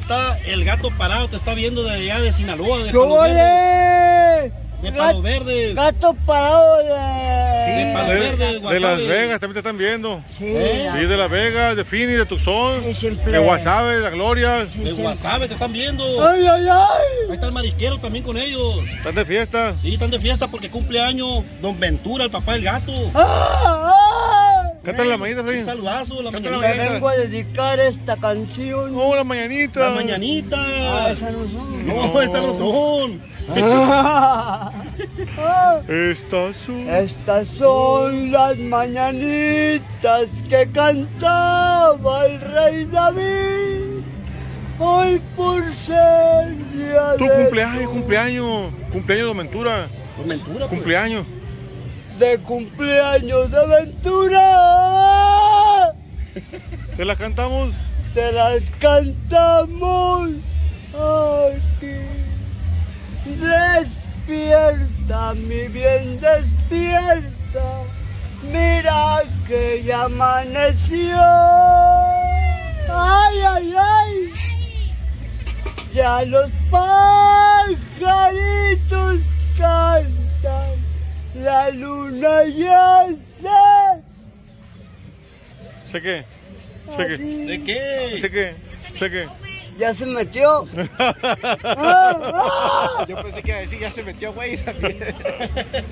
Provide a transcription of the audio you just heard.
está el gato parado, te está viendo de allá de Sinaloa, de ¡Qué vale! De Palos Verdes. Gato parado de... De Palos Verdes, de Guasave. Las Vegas también te están viendo. Sí, Sí, de Las Vegas, de Phoenix, de Tucson, Sí, siempre. de Guasave, de La Gloria. De Guasave te están viendo. ¡Ay, ay, ay! Ahí está el marisquero también con ellos. Están de fiesta. Sí, están de fiesta porque cumple año Don Ventura, el papá del gato. ¡Ah, ah! Cántale la mañanita, Un Freddy. saludazo, la Cántale la mañanita. Me vengo a dedicar esta canción. No, la mañanita. La mañanita. Ah, esas no son. No, esas no son. Ah, ah. Estas Estas son. son las mañanitas que cantaba el rey David. Hoy por ser día Tu de cumpleaños de Ventura. Don Ventura, pues. Cumpleaños. de cumpleaños de Ventura. ¿Te la cantamos? Te las cantamos aquí. Despierta, mi bien, despierta. Mira que ya amaneció. Ay, ay, ay. Ya los pajaritos cantan. La luna ya ¿Sé qué? ¿Sé qué? ¿De qué? ¿Sé qué? ¿Sé qué? ya se metió. Yo pensé que iba a decir ya se metió güey también.